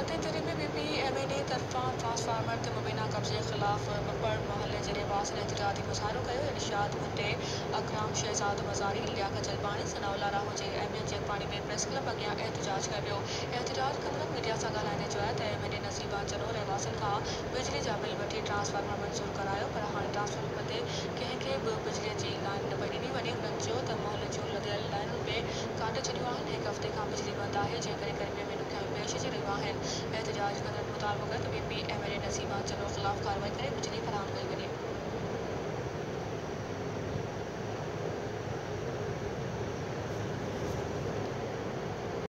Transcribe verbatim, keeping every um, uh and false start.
रातेंद्री में BP MNA तरफा transformer ते मुबीना कब्जे खिलाफ बब्बर मोहल्ले जे रहवास ने एहतजाजी मुजाहरो कयो। इरशाद भुट्टे, अकराम शहजाद मज़ारी, लियाकत जलपानी, सनाउल्ला राहो जे अहमियत जलपानी में प्रेस क्लब अॻियां एहतजाज कयो वियो। एहतजाज कंदड़नि मीडिया सां ॻाल्हाईंदे चयो त एमएनए नसीबा चङो रहवासियुनि खां बिजली जा बिल वठी ट्रांसफार्मर मंज़ूर करायो, पर हाणे ट्रांसफार्मर ते कंहिंखे बि बिजलीअ जी लाइन न पई ॾिनी वञे। उन्हनि चयो त मोहल्ले जूं लदियल लाइनुनि में काट छॾियूं आहिनि। हिकु हफ़्ते खां बिजली बंदि आहे, जंहिं करे गर्मीअ में ॾुखियाऊं पेश अची रहियूं आहिनि। एहतजाज कंदड़नि मुताबिक़ बीपी एमएनए नसीबा चङो ख़िलाफ़ कार्रवाई करे बिजली फराहम कई वञे।